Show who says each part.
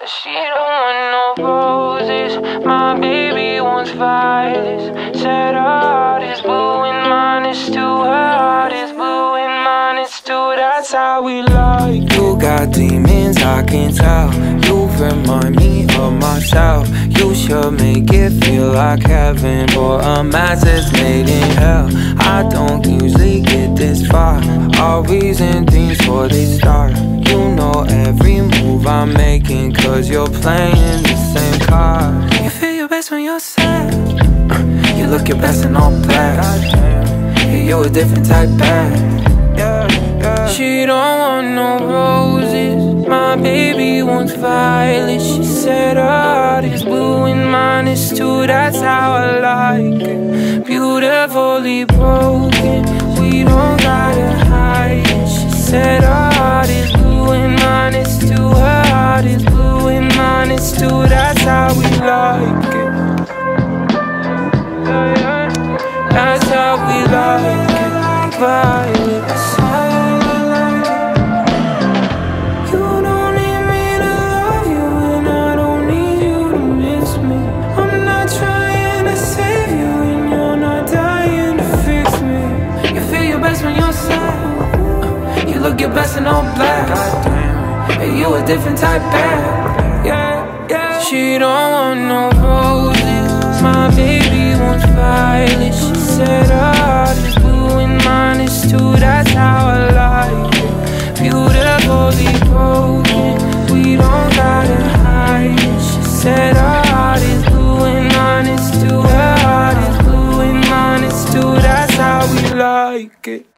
Speaker 1: She don't want no roses. My baby wants violets. Said her heart is blue and mine is too. Her heart is blue and mine is too. That's how we like.
Speaker 2: You got demons, I can tell. You remind me of myself. You should make it feel like heaven, or a match that's made in hell. I don't usually get this far. Always in things before they start. You know every move I'm making, cause you're playing the same card. You feel your best when you're sad. You look your best in all black. Yeah, you a different type bad.
Speaker 1: She don't want no roses. My baby wants violets. She said her heart is blue and mine is too. That's how I like it. Beautifully broken. We don't gotta hide it. She said her heart is blue and mine is too. Her heart is blue and mine is too. That's how we like it. That's how we like it. Violets. You look your best in all black. Hey, you a different type bad. Yeah. She don't want no roses. My baby wants violets. She said her heart is blue and mine is too. That's how I like it. Beautifully broken. We don't gotta hide it. She said her heart is blue and mine is too. Her heart is blue and mine is too. That's how we like it.